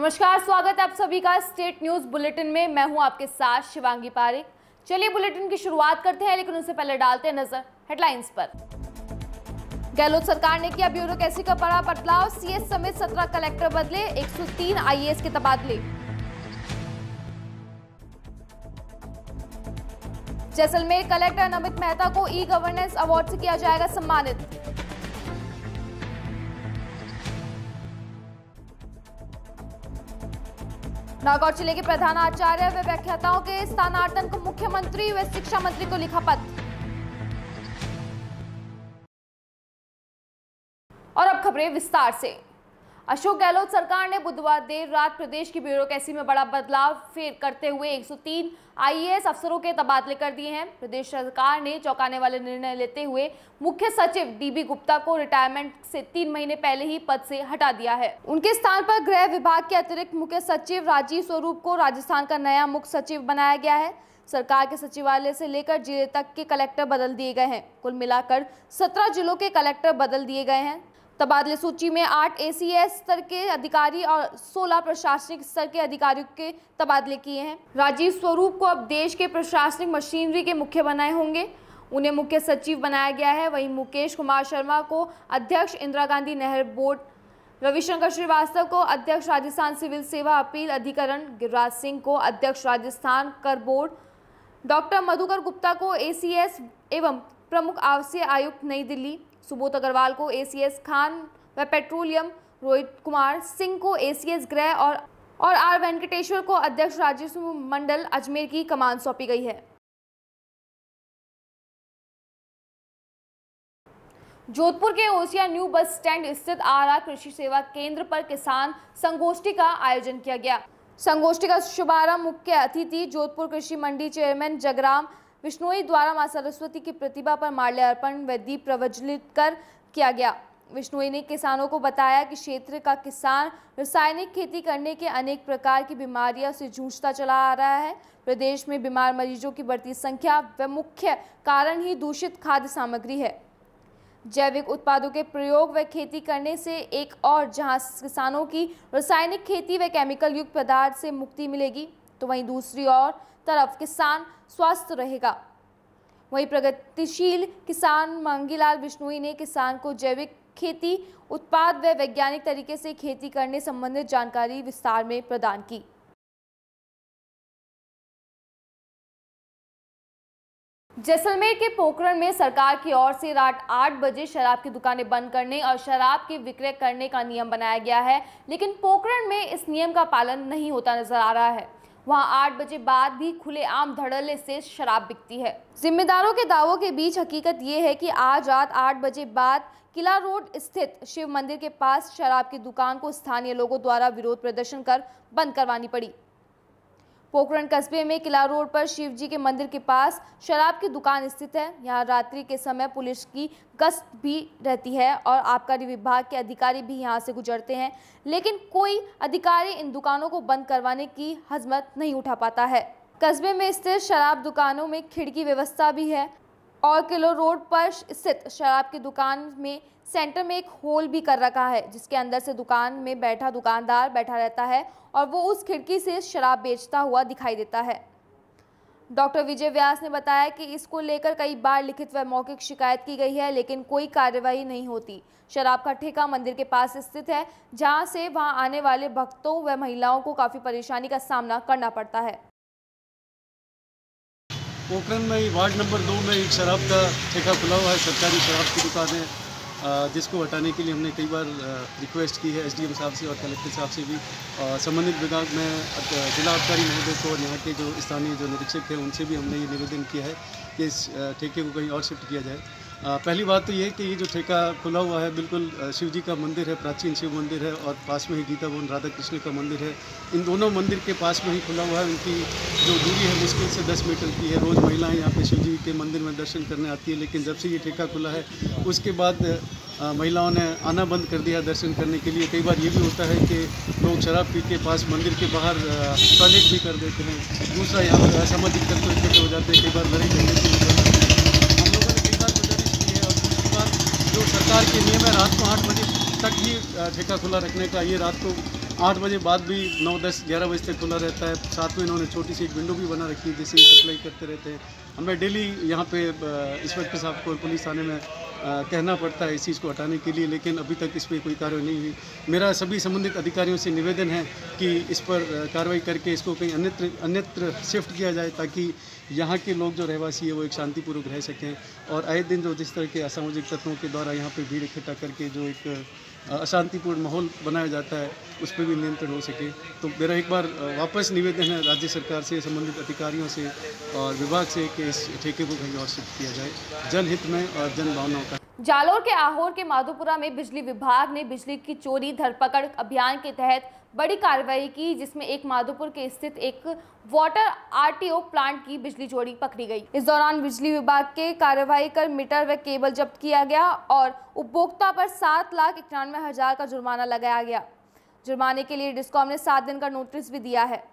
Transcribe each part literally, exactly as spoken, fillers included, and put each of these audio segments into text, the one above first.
नमस्कार, स्वागत है आप सभी का स्टेट न्यूज बुलेटिन में। मैं हूं आपके साथ शिवांगी पारिक। चलिए बुलेटिन की शुरुआत करते हैं, लेकिन उससे पहले डालते हैं नजर हेडलाइंस पर। गहलोत सरकार ने किया ब्यूरोक्रेसी का बड़ा बदलाव, सीएस समेत सत्रह कलेक्टर बदले, एक सौ तीन आईएएस के तबादले। जैसलमेर कलेक्टर नमित मेहता को ई गवर्नेंस अवार्ड से किया जाएगा सम्मानित। नागौर जिले के प्रधानाचार्य व व्याख्याताओं के स्थानांतरण को मुख्यमंत्री व शिक्षा मंत्री को लिखा पत्र। और अब खबरें विस्तार से। अशोक गहलोत सरकार ने बुधवार देर रात प्रदेश की ब्यूरोक्रेसी में बड़ा बदलाव फेर करते हुए एक सौ तीन आईएएस अफसरों के तबादले कर दिए हैं। प्रदेश सरकार ने चौंकाने वाले निर्णय लेते हुए मुख्य सचिव डीबी गुप्ता को रिटायरमेंट से तीन महीने पहले ही पद से हटा दिया है। उनके स्थान पर गृह विभाग के अतिरिक्त मुख्य सचिव राजीव स्वरूप को राजस्थान का नया मुख्य सचिव बनाया गया है। सरकार के सचिवालय से लेकर जिले तक के कलेक्टर बदल दिए गए हैं। कुल मिलाकर सत्रह जिलों के कलेक्टर बदल दिए गए हैं। तबादले सूची में आठ एसीएस स्तर के अधिकारी और सोलह प्रशासनिक स्तर के अधिकारियों के तबादले किए हैं। राजीव स्वरूप को अब देश के प्रशासनिक मशीनरी के मुख्य बनाए होंगे, उन्हें मुख्य सचिव बनाया गया है। वहीं मुकेश कुमार शर्मा को अध्यक्ष इंदिरा गांधी नहर बोर्ड, रविशंकर श्रीवास्तव को अध्यक्ष राजस्थान सिविल सेवा अपील अधिकरण, गिरिराज सिंह को अध्यक्ष राजस्थान कर बोर्ड, डॉक्टर मधुकर गुप्ता को एसीएस एवं प्रमुख आवासीय आयुक्त नई दिल्ली, सुबोध अग्रवाल को एसीएस खान व पेट्रोलियम, रोहित कुमार सिंह को एसीएस गृह और और आर वेंकटेश्वर को अध्यक्ष राजस्व मंडल अजमेर की कमान सौंपी गई है। जोधपुर के ओसिया न्यू बस स्टैंड स्थित आरा कृषि सेवा केंद्र पर किसान संगोष्ठी का आयोजन किया गया। संगोष्ठी का शुभारंभ मुख्य अतिथि जोधपुर कृषि मंडी चेयरमैन जगराम विश्नोई द्वारा मां सरस्वती की प्रतिभा पर माल्यार्पण व दीप प्रज्वलित कर किया गया। विश्नोई ने किसानों को बताया कि क्षेत्र का किसान रासायनिक खेती करने के अनेक प्रकार की बीमारियों से जूझता चला आ रहा है। प्रदेश में बीमार मरीजों की बढ़ती संख्या व मुख्य कारण ही दूषित खाद्य सामग्री है। जैविक उत्पादों के प्रयोग व खेती करने से एक और जहां किसानों की रासायनिक खेती व केमिकल युक्त पदार्थ से मुक्ति मिलेगी, तो वहीं दूसरी ओर तरफ किसान स्वस्थ रहेगा। वहीं प्रगतिशील किसान मांगीलाल विश्नोई ने किसान को जैविक खेती उत्पाद व वैज्ञानिक तरीके से खेती करने संबंधित जानकारी विस्तार में प्रदान की। जैसलमेर के पोखरण में सरकार की ओर से रात आठ बजे शराब की दुकानें बंद करने और शराब के विक्रय करने का नियम बनाया गया है, लेकिन पोखरण में इस नियम का पालन नहीं होता नजर आ रहा है। वहां आठ बजे बाद भी खुलेआम धड़ल्ले से शराब बिकती है। जिम्मेदारों के दावों के बीच हकीकत ये है कि आज रात आठ बजे बाद किला रोड स्थित शिव मंदिर के पास शराब की दुकान को स्थानीय लोगों द्वारा विरोध प्रदर्शन कर बंद करवानी पड़ी। पोखरण कस्बे में किला रोड पर शिव जी के मंदिर के पास शराब की दुकान स्थित है। यहाँ रात्रि के समय पुलिस की गश्त भी रहती है और आबकारी विभाग के अधिकारी भी यहाँ से गुजरते हैं, लेकिन कोई अधिकारी इन दुकानों को बंद करवाने की हजमत नहीं उठा पाता है। कस्बे में स्थित शराब दुकानों में खिड़की व्यवस्था भी है और किला रोड पर स्थित शराब की दुकान में सेंटर में एक होल भी कर रखा है, जिसके अंदर से दुकान में बैठा दुकानदार बैठा रहता है और वो उस खिड़की से शराब बेचता हुआ दिखाई देता है। डॉक्टर विजय व्यास ने बताया कि इसको लेकर कई बार लिखित व मौखिक शिकायत की गई है, लेकिन कोई कार्रवाई नहीं होती। शराब का ठेका मंदिर के पास स्थित है, जहां से वहां आने वाले भक्तों व महिलाओं को काफ़ी परेशानी का सामना करना पड़ता है। पोखरण में वार्ड नंबर दो में एक शराब का ठेका खुला हुआ है, सरकारी शराब की दुकान है, जिसको हटाने के लिए हमने कई बार रिक्वेस्ट की है एसडीएम साहब से और कलेक्टर साहब से भी। संबंधित विभाग में जिला आबकारी महोदय को और यहाँ के जो स्थानीय जो निरीक्षक हैं उनसे भी हमने ये निवेदन किया है कि इस ठेके को कहीं और शिफ्ट किया जाए। पहली बात तो ये है कि ये जो ठेका खुला हुआ है बिल्कुल शिव जी का मंदिर है, प्राचीन शिव मंदिर है और पास में ही गीता भवन राधा कृष्ण का मंदिर है। इन दोनों मंदिर के पास में ही खुला हुआ है। उनकी जो दूरी है मुश्किल से दस मीटर की है। रोज़ महिलाएं यहाँ पे शिव जी के मंदिर में दर्शन करने आती है, लेकिन जब से ये ठेका खुला है उसके बाद महिलाओं ने आना बंद कर दिया दर्शन करने के लिए। कई बार ये भी होता है कि लोग शराब पी के पास मंदिर के बाहर टॉयलेट भी कर देते हैं। दूसरा यहाँ पर असामाजिक तत्व इकट्ठे हो जाते हैं, कई बार लड़ाई झगड़े की हम लोगों ने कई बार गुजारिश की है। और दूसरी बात जो सरकार के नियम है रात को आठ बजे तक ही ठेका खुला रखने का, ये रात को आठ बजे बाद भी नौ दस ग्यारह बजे तक खुला रहता है। साथ में इन्होंने छोटी सी एक विंडो भी बना रखी है जिससे सप्लाई करते रहते हैं। हमें डेली यहाँ पे इंस्पेक्टर साहब को पुलिस थाने में आ, कहना पड़ता है इस चीज़ को हटाने के लिए, लेकिन अभी तक इस पर कोई कार्रवाई नहीं हुई। मेरा सभी संबंधित अधिकारियों से निवेदन है कि इस पर कार्रवाई करके इसको कहीं अन्यत्र अन्यत्र शिफ्ट किया जाए ताकि यहाँ के लोग जो रहवासी है वो एक शांतिपूर्वक रह सकें। और आए दिन जो जिस तरह के असामाजिक तत्वों के द्वारा यहाँ पे भीड़ इकट्ठा करके जो एक अशांतिपूर्ण माहौल बनाया जाता है उस पर भी नियंत्रण हो सके। तो मेरा एक बार वापस निवेदन है राज्य सरकार से, संबंधित अधिकारियों से और विभाग से कि इस ठेके को कहीं और शिफ्ट किया जाए जनहित में और जन भावनाओं का। जालोर के आहोर के माधोपुरा में बिजली विभाग ने बिजली की चोरी धरपकड़ अभियान के तहत बड़ी कार्रवाई की, जिसमें एक माधोपुर के स्थित एक वाटर आरटीओ प्लांट की बिजली चोरी पकड़ी गई। इस दौरान बिजली विभाग के कार्रवाई कर मीटर व केबल जब्त किया गया और उपभोक्ता पर सात लाख इक्यानवे हजार का जुर्माना लगाया गया। जुर्माने के लिए डिस्कॉम ने सात दिन का नोटिस भी दिया है।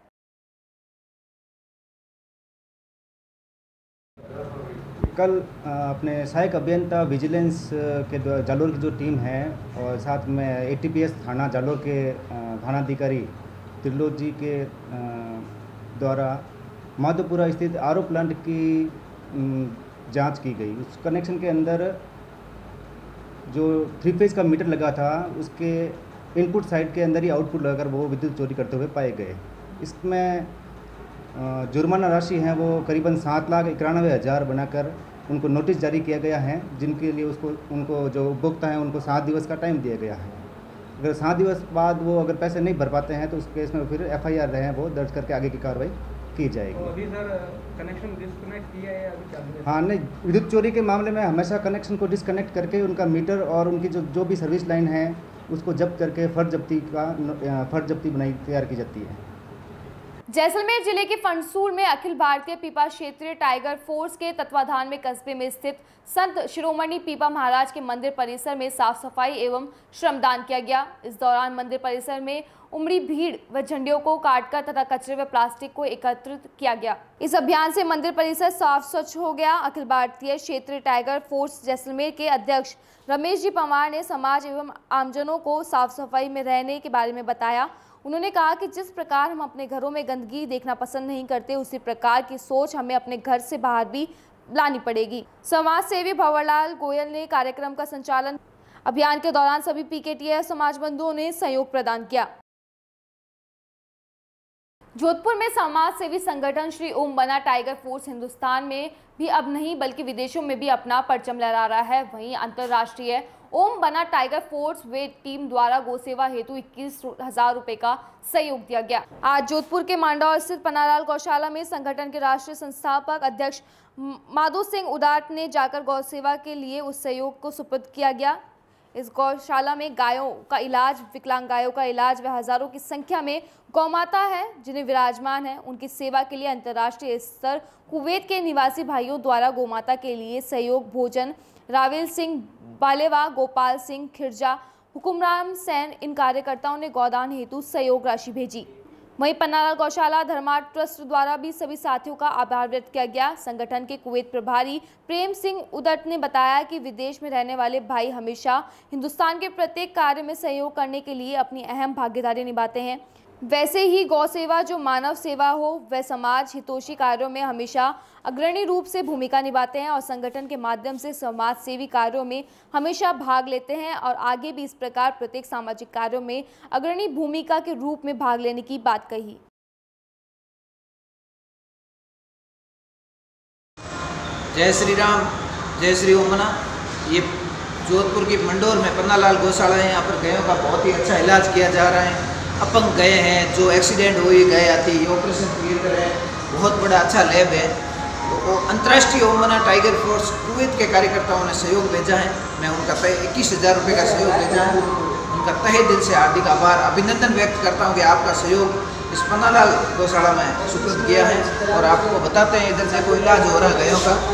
कल अपने सहायक अभियंता विजिलेंस के जालोर की जो टीम है और साथ में एटीपीएस थाना जालोर के थानाधिकारी त्रिलोक जी के द्वारा माधोपुरा स्थित आरओ प्लांट की जांच की गई। उस कनेक्शन के अंदर जो थ्री फेज का मीटर लगा था उसके इनपुट साइड के अंदर ही आउटपुट लगाकर वो विद्युत चोरी करते हुए पाए गए। इसमें जुर्माना राशि है वो करीबन सात लाख इक्यानवे हज़ार बनाकर उनको नोटिस जारी किया गया है, जिनके लिए उसको उनको जो उपभोक्ता हैं उनको सात दिवस का टाइम दिया गया है। अगर सात दिवस बाद वो अगर पैसे नहीं भर पाते हैं तो उस केस में फिर एफआईआर रहे वो दर्ज करके आगे की कार्रवाई की जाएगी। तो अभी सर कनेक्शन डिस्कनेक्ट किया है अभी चालू है? हाँ नहीं, विद्युत चोरी के मामले में हमेशा कनेक्शन को डिस्कनेक्ट करके उनका मीटर और उनकी जो जो भी सर्विस लाइन है उसको जब्त करके फर्ज जब्ती का फर्ज जब्ती बनाई तैयार की जाती है। जैसलमेर जिले के फंडसूर में अखिल भारतीय पीपा क्षेत्रीय टाइगर फोर्स के तत्वाधान में कस्बे में स्थित संत शिरोमणि पीपा महाराज के मंदिर परिसर में साफ सफाई एवं श्रमदान किया गया। इस दौरान मंदिर परिसर में उमड़ी भीड़ व झंडियों को काटकर तथा कचरे व प्लास्टिक को एकत्रित किया गया। इस अभियान से मंदिर परिसर साफ स्वच्छ हो गया। अखिल भारतीय क्षेत्रीय टाइगर फोर्स जैसलमेर के अध्यक्ष रमेश जी पवार ने समाज एवं आमजनों को साफ सफाई में रहने के बारे में बताया। उन्होंने कहा कि जिस प्रकार हम अपने घरों में गंदगी देखना पसंद नहीं करते, उसी प्रकार की सोच हमें अपने घर से बाहर भी लानी पड़ेगी। समाज सेवी भंवरलाल गोयल ने कार्यक्रम का संचालन। अभियान के दौरान सभी पीकेटीएस समाज बंधुओं ने सहयोग प्रदान किया। जोधपुर में समाज सेवी संगठन श्री ओम बना टाइगर फोर्स हिंदुस्तान में भी अब नहीं बल्कि विदेशों में भी अपना परचम लहरा रहा है। वहीं अंतर्राष्ट्रीय ओम बना टाइगर फोर्स वे टीम द्वारा गोसेवा हेतु इक्कीस हजार रुपए का सहयोग दिया गया। आज जोधपुर के मांडौर स्थित पन्नालाल गौशाला में संगठन के राष्ट्रीय संस्थापक अध्यक्ष माधो सिंह उदाट ने जाकर गौसेवा के लिए उस सहयोग को सुपुर्द किया गया। इस गौशाला में गायों का इलाज, विकलांग गायों का इलाज व हजारों की संख्या में गौमाता है जिन्हें विराजमान है। उनकी सेवा के लिए अंतर्राष्ट्रीय स्तर कुवैत के निवासी भाइयों द्वारा गौमाता के लिए सहयोग भोजन रावेल सिंह बालेवा, गोपाल सिंह खिरजा, हुकुमराम सैन इन कार्यकर्ताओं ने गौदान हेतु सहयोग राशि भेजी। वहीं पन्नालाल गौशाला धर्मार्थ ट्रस्ट द्वारा भी सभी साथियों का आभार व्यक्त किया गया। संगठन के कुवैत प्रभारी प्रेम सिंह उदट ने बताया कि विदेश में रहने वाले भाई हमेशा हिंदुस्तान के प्रत्येक कार्य में सहयोग करने के लिए अपनी अहम भागीदारी निभाते हैं। वैसे ही गौ सेवा जो मानव सेवा हो वह समाज हितोषी कार्यों में हमेशा अग्रणी रूप से भूमिका निभाते हैं और संगठन के माध्यम से समाज सेवी कार्यों में हमेशा भाग लेते हैं और आगे भी इस प्रकार प्रत्येक सामाजिक कार्यों में अग्रणी भूमिका के रूप में भाग लेने की बात कही। जय श्री राम, जय श्री ओमना। ये जोधपुर की मंडोर में पन्नालाल गौशाला है। यहाँ पर गायों का बहुत ही अच्छा इलाज किया जा रहा है। अपंग गए हैं जो एक्सीडेंट हुई गए आती ये ऑपरेशन क्लियर कर रहे हैं। बहुत बड़ा अच्छा लैब है। तो अंतर्राष्ट्रीय ओम बना टाइगर फोर्स कुवैत के कार्यकर्ताओं ने सहयोग भेजा है। मैं उनका तय इक्कीस हज़ार रुपये का सहयोग भेजा है। उनका तहे दिल से हार्दिक आभार अभिनंदन व्यक्त करता हूँ कि आपका सहयोग इस पन्नालाल गौशाला में सुपुर्द किया है। और आपको बताते हैं इधर से कोई इलाज हो रहा है गायों का,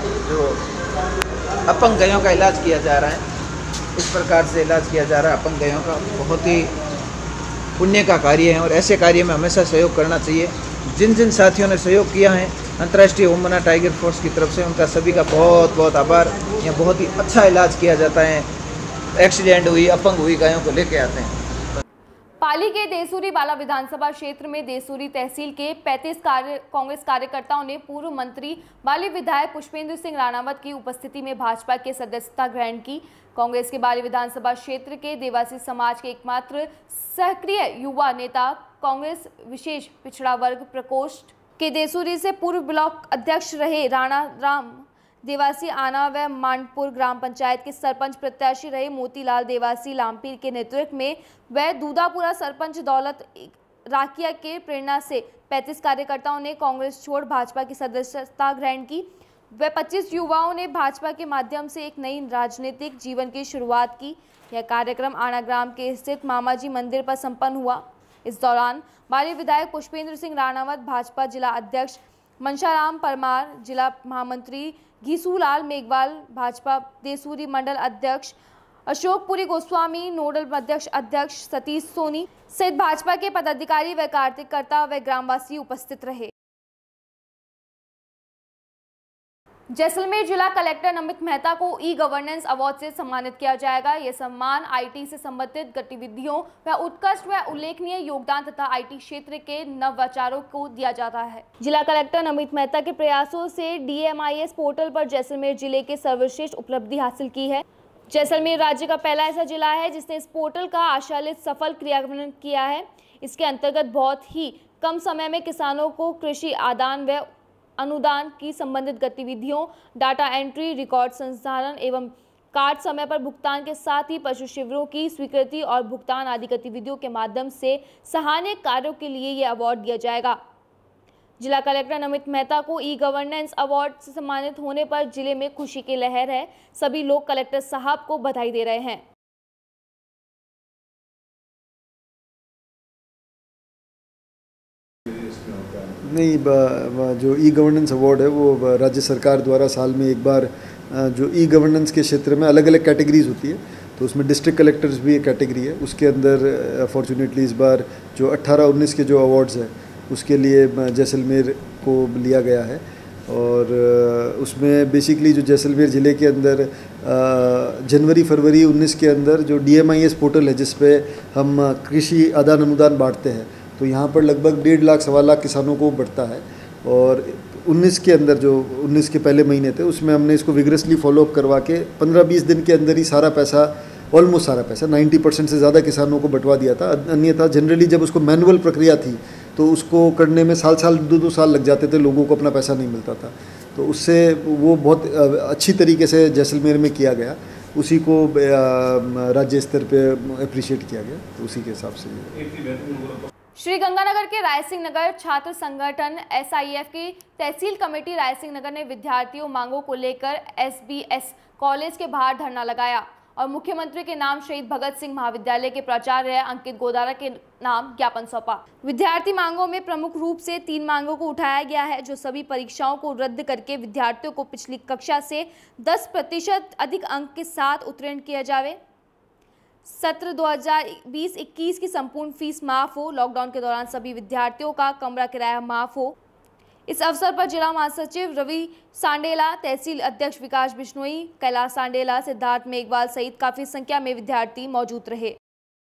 जो अपंग गायों का इलाज किया जा रहा है। इस प्रकार से इलाज किया जा रहा है अपंग गायों का। बहुत ही पुण्य का कार्य है और ऐसे कार्य में हमेशा सहयोग करना चाहिए। जिन जिन साथियों ने सहयोग किया है अंतर्राष्ट्रीय ओम बना टाइगर फोर्स की तरफ से उनका सभी का बहुत बहुत आभार। यहाँ बहुत ही अच्छा इलाज किया जाता है। एक्सीडेंट हुई अपंग हुई गायों को लेके आते हैं। हाल ही के देसूरी बाला विधानसभा क्षेत्र में देसूरी तहसील के पैंतीस कार्य कांग्रेस कार्यकर्ताओं ने पूर्व मंत्री बाली विधायक पुष्पेंद्र सिंह राणावत की उपस्थिति में भाजपा के सदस्यता ग्रहण की। कांग्रेस के बाली विधानसभा क्षेत्र के देवासी समाज के एकमात्र सक्रिय युवा नेता, कांग्रेस विशेष पिछड़ा वर्ग प्रकोष्ठ के देसूरी से पूर्व ब्लॉक अध्यक्ष रहे राणा राम, देवासी आना व मांडपुर ग्राम पंचायत के सरपंच प्रत्याशी रहे मोतीलाल देवासी लामपीर के नेतृत्व में व दूधापुरा सरपंच दौलत राकिया के प्रेरणा से पैंतीस कार्यकर्ताओं ने कांग्रेस छोड़ भाजपा की सदस्यता ग्रहण की। व पच्चीस युवाओं ने भाजपा के माध्यम से एक नई राजनीतिक जीवन की शुरुआत की। यह कार्यक्रम आना ग्राम के स्थित मामाजी मंदिर पर संपन्न हुआ। इस दौरान बाली विधायक पुष्पेंद्र सिंह राणावत, भाजपा जिला अध्यक्ष मनशाराम परमार, जिला महामंत्री घीसूलाल मेघवाल, भाजपा देसूरी मंडल अध्यक्ष अशोकपुरी गोस्वामी, नोडल अध्यक्ष अध्यक्ष सतीश सोनी सहित भाजपा के पदाधिकारी व कार्यकर्ता व ग्रामवासी उपस्थित रहे। जैसलमेर जिला कलेक्टर नमित मेहता को ई गवर्नेंस अवार्ड से सम्मानित किया जाएगा। यह सम्मान आईटी से संबंधित गतिविधियों व उत्कृष्ट व उल्लेखनीय योगदान तथा आईटी क्षेत्र के नवाचारों को दिया जाता है। जिला कलेक्टर नमित मेहता के प्रयासों से डीएमआईएस पोर्टल पर जैसलमेर जिले के सर्वश्रेष्ठ उपलब्धि हासिल की है। जैसलमेर राज्य का पहला ऐसा जिला है जिसने इस पोर्टल का आशालित सफल क्रियान्वयन किया है। इसके अंतर्गत बहुत ही कम समय में किसानों को कृषि आदान व अनुदान की संबंधित गतिविधियों, डाटा एंट्री, रिकॉर्ड संसाधन एवं कार्ड समय पर भुगतान के साथ ही पशु शिविरों की स्वीकृति और भुगतान आदि गतिविधियों के माध्यम से सराहनीय कार्यों के लिए यह अवार्ड दिया जाएगा। जिला कलेक्टर नमित मेहता को ई गवर्नेंस अवार्ड से सम्मानित होने पर जिले में खुशी की लहर है। सभी लोग कलेक्टर साहब को बधाई दे रहे हैं। नहीं, जो ई गवर्नेंस अवार्ड है वो राज्य सरकार द्वारा साल में एक बार जो ई गवर्नेंस के क्षेत्र में अलग अलग कैटेगरीज होती है, तो उसमें डिस्ट्रिक्ट कलेक्टर्स भी एक कैटेगरी है। उसके अंदर फॉर्चुनेटली इस बार जो अट्ठारह उन्नीस के जो अवार्ड्स हैं उसके लिए जैसलमेर को लिया गया है। और उसमें बेसिकली जो जैसलमेर ज़िले के अंदर जनवरी फरवरी उन्नीस के अंदर जो डीएमआईएस पोर्टल है जिस पे हम कृषि आदान अनुदान बांटते हैं, तो यहाँ पर लगभग डेढ़ लाख सवा लाख किसानों को बढ़ता है। और उन्नीस के अंदर जो उन्नीस के पहले महीने थे उसमें हमने इसको विग्रेसली फॉलोअप करवा के पंद्रह बीस दिन के अंदर ही सारा पैसा, ऑलमोस्ट सारा पैसा नब्बे परसेंट से ज़्यादा किसानों को बंटवा दिया था। अन्यथा जनरली जब उसको मैनुअल प्रक्रिया थी तो उसको करने में साल साल दो दो साल लग जाते थे, लोगों को अपना पैसा नहीं मिलता था। तो उससे वो बहुत अच्छी तरीके से जैसलमेर में किया गया, उसी को राज्य स्तर पे अप्रिशिएट किया गया, तो उसी के हिसाब से। श्री गंगानगर के रायसिंह नगर छात्र संगठन एसआईएफ की तहसील कमेटी रायसिंह नगर ने विद्यार्थियों मांगों को लेकर एसबीएस कॉलेज के बाहर धरना लगाया और मुख्यमंत्री के नाम शहीद भगत सिंह महाविद्यालय के प्राचार्य अंकित गोदारा के नाम ज्ञापन सौंपा। विद्यार्थी मांगों में प्रमुख रूप से तीन मांगों को उठाया गया है, जो सभी परीक्षाओं को रद्द करके विद्यार्थियों को पिछली कक्षा से दस प्रतिशत अधिक अंक के साथ उत्तीर्ण किया जाए, सत्र दो हज़ार बीस इक्कीस की संपूर्ण फीस माफ हो, लॉकडाउन के दौरान सभी विद्यार्थियों का कमरा किराया माफ हो। इस अवसर पर जिला महासचिव रवि सांडेला, तहसील अध्यक्ष विकास बिश्नोई, कैलाश सांडेला, सिद्धार्थ मेघवाल सहित काफी संख्या में विद्यार्थी मौजूद रहे।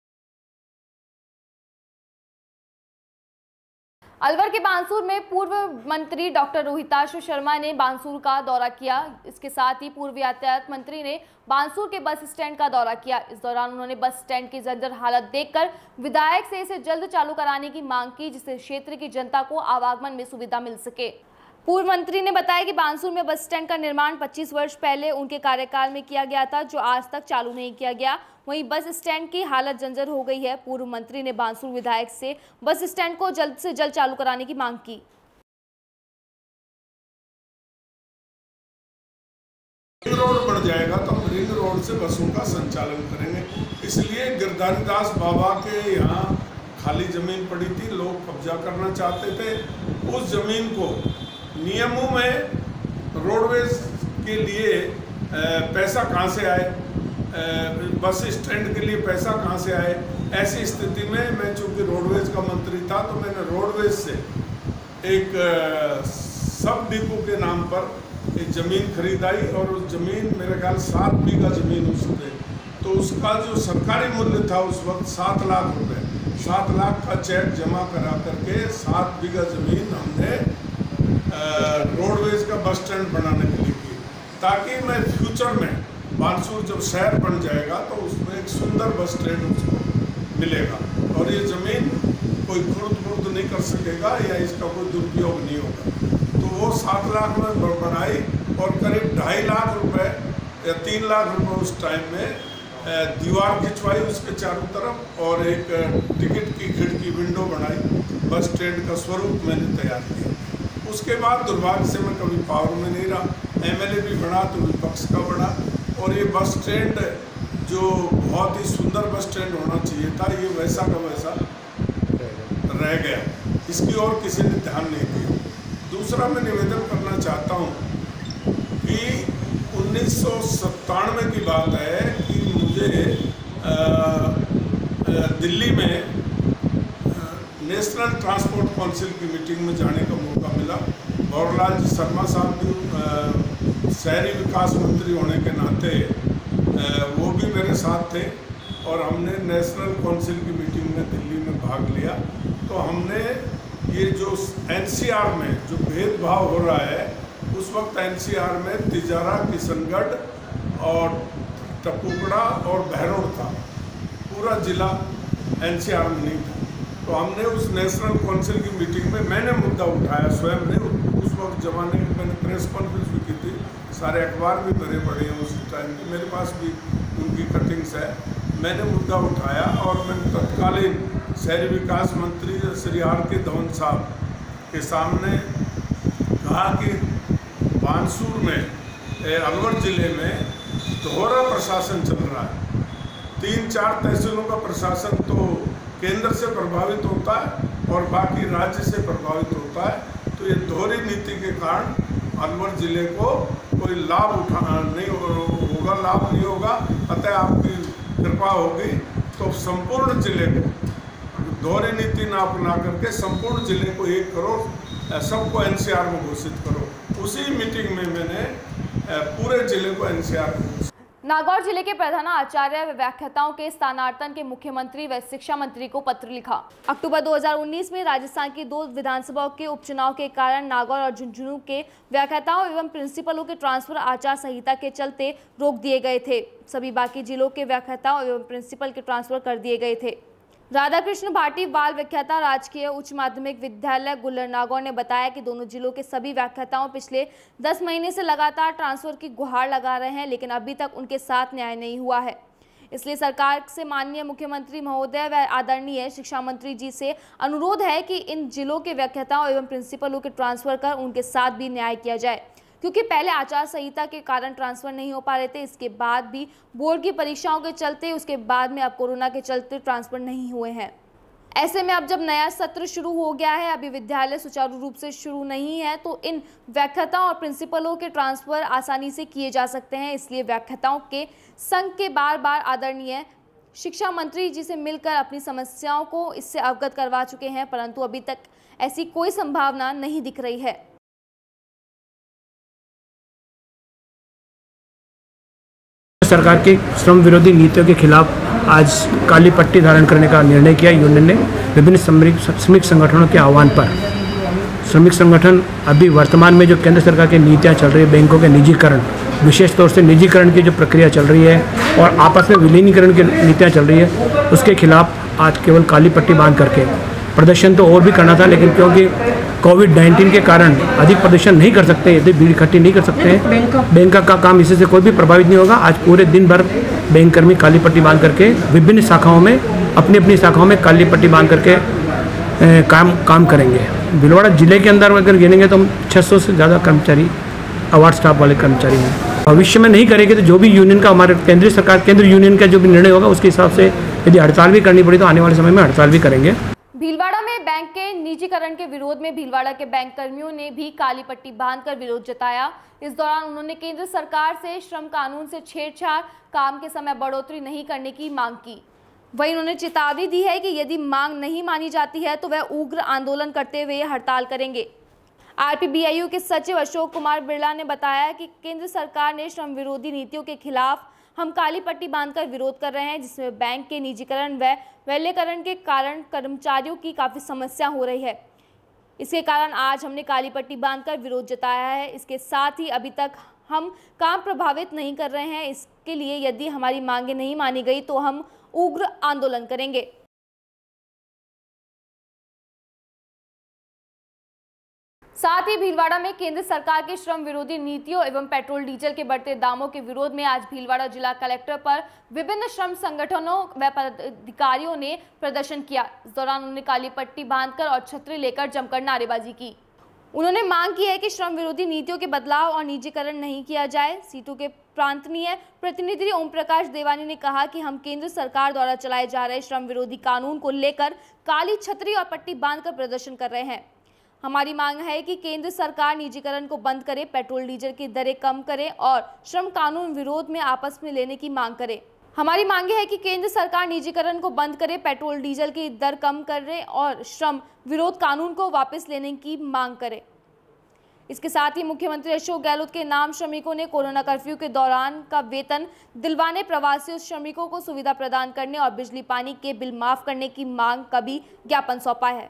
अलवर के बानसूर में पूर्व मंत्री डॉक्टर रोहिताशु शर्मा ने बानसूर का दौरा किया। इसके साथ ही पूर्व यातायात मंत्री ने बानसूर के बस स्टैंड का दौरा किया। इस दौरान उन्होंने बस स्टैंड की जर्जर हालत देखकर विधायक से इसे जल्द चालू कराने की मांग की, जिससे क्षेत्र की जनता को आवागमन में सुविधा मिल सके। पूर्व मंत्री ने बताया कि बानसूर में बस स्टैंड का निर्माण पच्चीस वर्ष पहले उनके कार्यकाल में किया गया था, जो आज तक चालू नहीं किया गया। वहीं बस स्टैंड की हालत जर्जर हो गई है। पूर्व मंत्री ने बानसूर विधायक से बस स्टैंड को जल्द से जल्द चालू कराने की मांग की। रिंग रोड बन जाएगा तो हम रिंग रोड से बसों का संचालन करेंगे। इसलिए गिरधारी दास बाबा के यहाँ खाली जमीन पड़ी थी, लोग कब्जा करना चाहते थे। उस जमीन को नियमों में रोडवेज के लिए पैसा कहाँ से आए, बस स्टैंड के लिए पैसा कहाँ से आए। ऐसी स्थिति में मैं चूँकि रोडवेज का मंत्री था तो मैंने रोडवेज से एक सब डिपो के नाम पर एक ज़मीन खरीदाई और उस ज़मीन मेरे ख्याल सात बीघा ज़मीन उसमें, तो उसका जो सरकारी मूल्य था उस वक्त सात लाख रुपए सात लाख का चेक जमा करा करके सात बीघा ज़मीन हमने रोडवेज का बस स्टैंड बनाने के लिए की, ताकि मैं फ्यूचर में बानसूर जब शहर बन जाएगा तो उसमें एक सुंदर बस स्टैंड उसको मिलेगा और ये ज़मीन कोई खुर्द बुर्द नहीं कर सकेगा या इसका कोई दुरुपयोग नहीं होगा। तो वो सात लाख में बनाई और करीब ढाई लाख रुपए या तीन लाख रुपए उस टाइम में दीवार खिंचवाई उसके चारों तरफ और एक टिकट की खिड़की विंडो बनाई, बस स्टैंड का स्वरूप मैंने तैयार किया। उसके बाद दुर्भाग्य से मैं कभी पावर में नहीं रहा, एमएलए भी बना तो विपक्ष का बना और ये बस स्टैंड जो बहुत ही सुंदर बस स्टैंड होना चाहिए था, ये वैसा का वैसा रह गया। इसकी ओर किसी ने ध्यान नहीं दिया। दूसरा मैं निवेदन करना चाहता हूँ कि उन्नीस सौ सत्तानवे की बात है कि मुझे आ, आ, दिल्ली में नेशनल ट्रांसपोर्ट काउंसिल की मीटिंग में जाने का मौका मिला। गौरलाल शर्मा साहब भी शहरी विकास मंत्री होने के नाते वो भी मेरे साथ थे और हमने नेशनल काउंसिल की मीटिंग में दिल्ली में भाग लिया। तो हमने ये जो एनसीआर में जो भेदभाव हो रहा है, उस वक्त एनसीआर में तिजारा, किशनगढ़ और टपुकड़ा और बहरोड था, पूरा जिला एनसीआर में नहीं था। तो हमने उस नेशनल काउंसिल की मीटिंग में मैंने मुद्दा उठाया, स्वयं ने। उस वक्त जमाने में मैंने प्रेस कॉन्फ्रेंस भी की थी, सारे अखबार भी भरे पड़े हैं उस टाइम के, मेरे पास भी उनकी कटिंग्स है। मैंने मुद्दा उठाया और मैंने तत्कालीन शहरी विकास मंत्री श्री आर के धवन साहब के सामने कहा कि बानसूर में, अलवर ज़िले में दोहरा प्रशासन चल रहा है। तीन चार तहसीलों का प्रशासन तो केंद्र से प्रभावित होता है और बाकी राज्य से प्रभावित होता है। तो ये दोहरी नीति के कारण अलवर ज़िले को कोई लाभ उठा नहीं होगा, लाभ नहीं होगा। अतः आपकी कृपा होगी तो संपूर्ण जिले को दोहरी नीति ना अपना करके संपूर्ण जिले को एक करो, सबको एनसीआर में घोषित करो। उसी मीटिंग में मैंने पूरे जिले को एनसीआर में घोषित। नागौर जिले के प्रधानाचार्य व व्याख्याताओं के स्थानांतरण के मुख्यमंत्री व शिक्षा मंत्री को पत्र लिखा। अक्टूबर दो हज़ार उन्नीस में राजस्थान की दो विधानसभाओं के उपचुनाव के कारण नागौर और झुंझुनू के व्याख्याताओं एवं प्रिंसिपलों के ट्रांसफर आचार संहिता के चलते रोक दिए गए थे। सभी बाकी जिलों के व्याख्याताओं एवं प्रिंसिपल के ट्रांसफर कर दिए गए थे। राधाकृष्ण भाटी बाल व्याख्याता राजकीय उच्च माध्यमिक विद्यालय गुल्लर नागौर ने बताया कि दोनों जिलों के सभी व्याख्याताओं पिछले दस महीने से लगातार ट्रांसफर की गुहार लगा रहे हैं, लेकिन अभी तक उनके साथ न्याय नहीं हुआ है। इसलिए सरकार से माननीय मुख्यमंत्री महोदय व आदरणीय शिक्षा मंत्री जी से अनुरोध है कि इन जिलों के व्याख्याताओं एवं प्रिंसिपलों के ट्रांसफर कर उनके साथ भी न्याय किया जाए, क्योंकि पहले आचार संहिता के कारण ट्रांसफर नहीं हो पा रहे थे, इसके बाद भी बोर्ड की परीक्षाओं के चलते, उसके बाद में अब कोरोना के चलते ट्रांसफर नहीं हुए हैं। ऐसे में अब जब नया सत्र शुरू हो गया है, अभी विद्यालय सुचारू रूप से शुरू नहीं है, तो इन व्याख्याताओं और प्रिंसिपलों के ट्रांसफर आसानी से किए जा सकते हैं। इसलिए व्याख्याताओं के संघ के बार बार आदरणीय शिक्षा मंत्री जी से मिलकर अपनी समस्याओं को इससे अवगत करवा चुके हैं, परंतु अभी तक ऐसी कोई संभावना नहीं दिख रही है। सरकार की श्रम विरोधी नीतियों के खिलाफ आज काली पट्टी धारण करने का निर्णय किया यूनियन ने। विभिन्न श्रमिक संगठनों के आह्वान पर श्रमिक संगठन अभी वर्तमान में जो केंद्र सरकार की नीतियां चल रही है, बैंकों के निजीकरण, विशेष तौर से निजीकरण की जो प्रक्रिया चल रही है और आपस में विलीनीकरण की नीतियां चल रही है, उसके खिलाफ आज केवल काली पट्टी बांध करके प्रदर्शन तो और भी करना था, लेकिन क्योंकि कोविड नाइन्टीन के कारण अधिक प्रदर्शन नहीं कर सकते, यदि भीड़ इकट्ठी नहीं कर सकते हैं, बैंक का काम इसी से कोई भी प्रभावित नहीं होगा। आज पूरे दिन भर बैंक कर्मी काली पट्टी बांध करके विभिन्न शाखाओं में अपनी अपनी शाखाओं में काली पट्टी बांध करके ए, काम काम करेंगे। भीलवाड़ा जिले के अंदर अगर गिनेंगे तो हम छः सौ से ज़्यादा कर्मचारी अवार्ड स्टाफ वाले कर्मचारी हैं। भविष्य में नहीं करेंगे तो जो भी यूनियन का हमारे केंद्रीय सरकार केंद्र यूनियन का जो भी निर्णय होगा उसके हिसाब से यदि हड़ताल भी करनी पड़ी तो आने वाले समय में हड़ताल भी करेंगे। भीलवाड़ा में बैंक के निजीकरण के विरोध में भीलवाड़ा के बैंक कर्मियों ने भी काली पट्टी बांधकर विरोध जताया। इस दौरान उन्होंने केंद्र सरकार से श्रम कानून से छेड़छाड़, काम के समय बढ़ोतरी नहीं करने की मांग की। वहीं उन्होंने चेतावनी दी है कि यदि मांग नहीं मानी जाती है तो वह उग्र आंदोलन करते हुए हड़ताल करेंगे। आरपीबीआईयू के सचिव अशोक कुमार बिरला ने बताया कि केंद्र सरकार ने श्रम विरोधी नीतियों के खिलाफ हम काली पट्टी बांधकर विरोध कर रहे हैं, जिसमें बैंक के निजीकरण व वैल्यकरण के कारण कर्मचारियों की काफ़ी समस्या हो रही है। इसके कारण आज हमने काली पट्टी बांधकर विरोध जताया है। इसके साथ ही अभी तक हम काम प्रभावित नहीं कर रहे हैं। इसके लिए यदि हमारी मांगें नहीं मानी गई तो हम उग्र आंदोलन करेंगे। साथ ही भीलवाड़ा में केंद्र सरकार की श्रम विरोधी नीतियों एवं पेट्रोल डीजल के बढ़ते दामों के विरोध में आज भीलवाड़ा जिला कलेक्टर पर विभिन्न श्रम संगठनों व पदाधिकारियों ने प्रदर्शन किया। इस दौरान उन्होंने काली पट्टी बांधकर और छतरी लेकर जमकर नारेबाजी की। उन्होंने मांग की है कि श्रम विरोधी नीतियों के बदलाव और निजीकरण नहीं किया जाए। सीटू के प्रांतीय प्रतिनिधि ओम प्रकाश देवानी ने कहा कि हम केंद्र सरकार द्वारा चलाए जा रहे श्रम विरोधी कानून को लेकर काली छतरी और पट्टी बांधकर प्रदर्शन कर रहे हैं। हमारी मांग है कि केंद्र सरकार निजीकरण को बंद करे, पेट्रोल डीजल की दरें कम करे और श्रम कानून विरोध में आपस में लेने की मांग करे। हमारी मांग है कि केंद्र सरकार निजीकरण को बंद करे, पेट्रोल डीजल की दर कम करे और श्रम विरोध कानून को वापस लेने की मांग करे। इसके साथ ही मुख्यमंत्री अशोक गहलोत के नाम श्रमिकों ने कोरोना कर्फ्यू के दौरान का वेतन दिलवाने, प्रवासी श्रमिकों को सुविधा प्रदान करने और बिजली पानी के बिल माफ करने की मांग का भी ज्ञापन सौंपा है।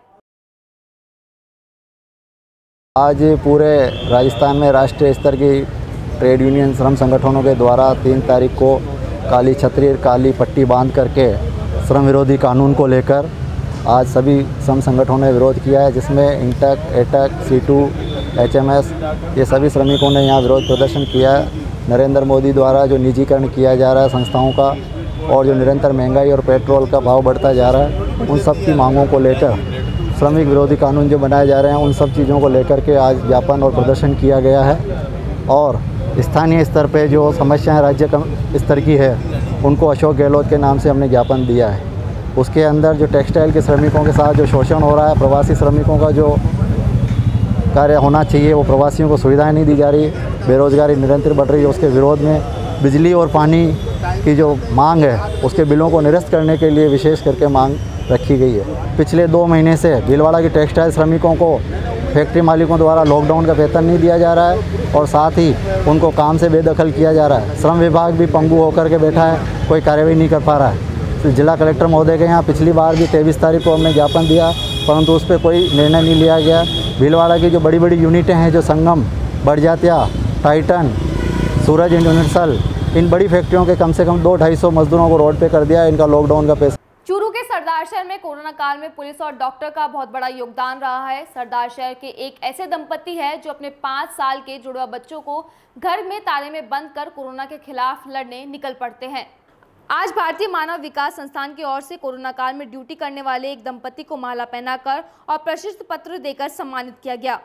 आज पूरे राजस्थान में राष्ट्रीय स्तर की ट्रेड यूनियन श्रम संगठनों के द्वारा तीन तारीख को काली छतरी और काली पट्टी बांध करके श्रम विरोधी कानून को लेकर आज सभी श्रम संगठनों ने विरोध किया है, जिसमें इंटक, एटक, सीटू, एचएमएस ये सभी श्रमिकों ने यहाँ विरोध प्रदर्शन किया है। नरेंद्र मोदी द्वारा जो निजीकरण किया जा रहा है संस्थाओं का और जो निरंतर महंगाई और पेट्रोल का भाव बढ़ता जा रहा है, उन सब की मांगों को लेकर श्रमिक विरोधी कानून जो बनाए जा रहे हैं उन सब चीज़ों को लेकर के आज ज्ञापन और प्रदर्शन किया गया है। और स्थानीय स्तर पे जो समस्याएं राज्य स्तर की है उनको अशोक गहलोत के नाम से हमने ज्ञापन दिया है। उसके अंदर जो टेक्सटाइल के श्रमिकों के साथ जो शोषण हो रहा है, प्रवासी श्रमिकों का जो कार्य होना चाहिए वो प्रवासियों को सुविधाएं नहीं दी जा रही, बेरोजगारी निरंतर बढ़ रही है, उसके विरोध में बिजली और पानी की जो मांग है उसके बिलों को निरस्त करने के लिए विशेष करके मांग रखी गई है। पिछले दो महीने से भीलवाड़ा के टेक्सटाइल श्रमिकों को फैक्ट्री मालिकों द्वारा लॉकडाउन का वेतन नहीं दिया जा रहा है और साथ ही उनको काम से बेदखल किया जा रहा है। श्रम विभाग भी पंगु होकर के बैठा है, कोई कार्रवाई नहीं कर पा रहा है। तो जिला कलेक्टर महोदय के यहाँ पिछली बार भी तेईस तारीख को हमने ज्ञापन दिया, परंतु उस पर कोई निर्णय नहीं लिया गया। भीलवाड़ा की जो बड़ी बड़ी यूनिटें हैं, जो संगम, बड़जात्या, टाइटन, सूरज यूनिवर्सल, इन बड़ी फैक्ट्रियों के कम से कम दो ढाई सौ मजदूरों को रोड पे कर दिया, इनका लॉकडाउन का पैसा। चूरू के सरदार शहर में कोरोना काल में पुलिस और डॉक्टर का बहुत बड़ा योगदान रहा है। सरदार शहर के एक ऐसे दंपति है जो अपने पाँच साल के जुड़वा बच्चों को घर में ताले में बंद कर कोरोना के खिलाफ लड़ने निकल पड़ते हैं। आज भारतीय मानव विकास संस्थान की ओर से कोरोना काल में ड्यूटी करने वाले एक दंपति को माला पहनाकर और प्रशस्ति पत्र देकर सम्मानित किया गया।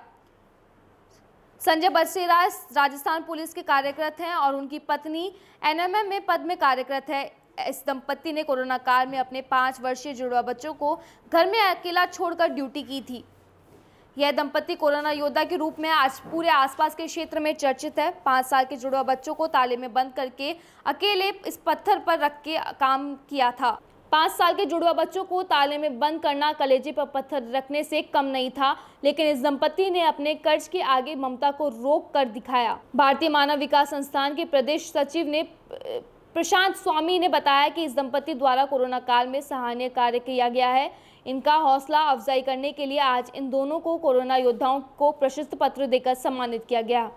संजय बरसेरा राजस्थान पुलिस के कार्यरत हैं और उनकी पत्नी एनएमएम में पद में कार्यरत है। इस दंपति ने कोरोना काल में अपने पाँच वर्षीय जुड़वा बच्चों को घर में अकेला छोड़कर ड्यूटी की थी। यह दंपति कोरोना योद्धा के रूप में आज पूरे आसपास के क्षेत्र में चर्चित है। पाँच साल के जुड़वा बच्चों को ताले में बंद करके अकेले इस पत्थर पर रख के काम किया था। पाँच साल के जुड़वा बच्चों को ताले में बंद करना कलेजे पर पत्थर रखने से कम नहीं था, लेकिन इस दंपति ने अपने कर्ज के आगे ममता को रोक कर दिखाया। भारतीय मानव विकास संस्थान के प्रदेश सचिव ने प्रशांत स्वामी ने बताया कि इस दंपति द्वारा कोरोना काल में सराहनीय कार्य किया गया है। इनका हौसला अफजाई करने के लिए आज इन दोनों को कोरोना योद्धाओं को प्रशस्ति पत्र देकर सम्मानित किया गया।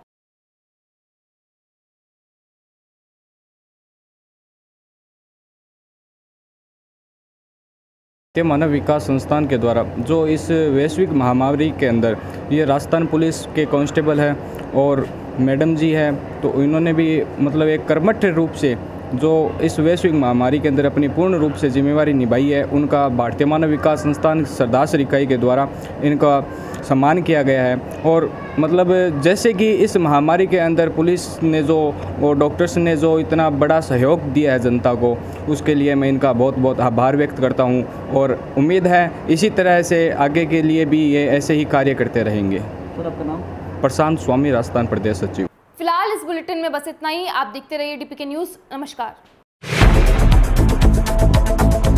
भारतीय मानव विकास संस्थान के द्वारा जो इस वैश्विक महामारी के अंदर ये राजस्थान पुलिस के कांस्टेबल है और मैडम जी है, तो इन्होंने भी मतलब एक कर्मठ रूप से जो इस वैश्विक महामारी के अंदर अपनी पूर्ण रूप से जिम्मेवारी निभाई है, उनका भारतीय मानव विकास संस्थान सरदार शहर इकाई के द्वारा इनका सम्मान किया गया है। और मतलब जैसे कि इस महामारी के अंदर पुलिस ने जो और डॉक्टर्स ने जो इतना बड़ा सहयोग दिया है जनता को, उसके लिए मैं इनका बहुत बहुत आभार व्यक्त करता हूं और उम्मीद है इसी तरह से आगे के लिए भी ये ऐसे ही कार्य करते रहेंगे। सर, आपका नाम? प्रशांत स्वामी, राजस्थान प्रदेश सचिव। फिलहाल इस बुलेटिन में बस इतना ही। आप देखते रहिए डीपीके न्यूज़। नमस्कार।